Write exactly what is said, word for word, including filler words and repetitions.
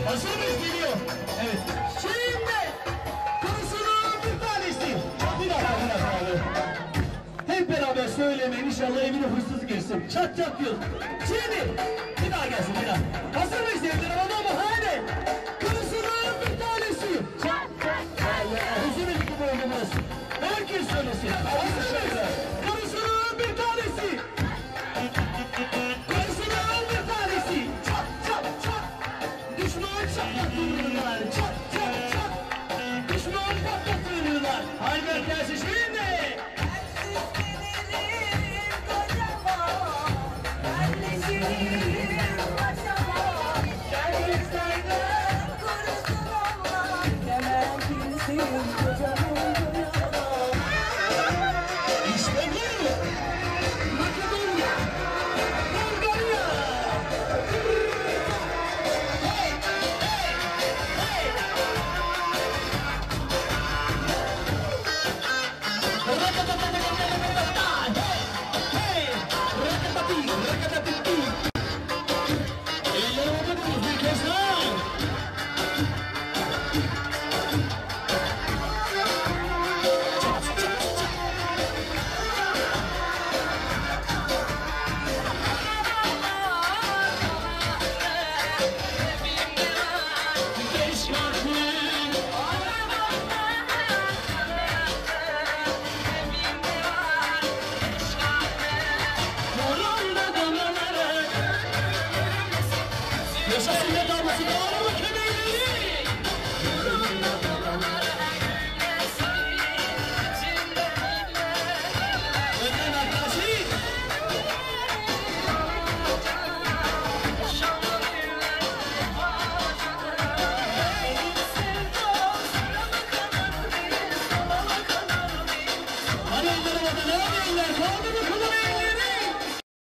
Hazır mıyız? Geliyor. Evet. Şimdi kurusunun bir tanesi. Bir dakika, bir dakika abi. Hep beraber söylemeyin, inşallah evine hırsız girsin. Çat çat yok. Şimdi bir daha gelsin, bir daha. Hazır mıyız sevgilim ama hadi. Kurusunun bir tanesi. Çat çat çat. Huzur evi gibi oynamaz. Herkes söylesin. Hazır mıyız? Kurusunun bir tanesi. Kurusunun bir tanesi. Çat çat çat. Düşman çatlatırlar. Çat çat çat. Düşman patlatırlar. Hayber gelsin şimdi. Hadi onlara bakın, ne yapıyorlar? Kaldı mı?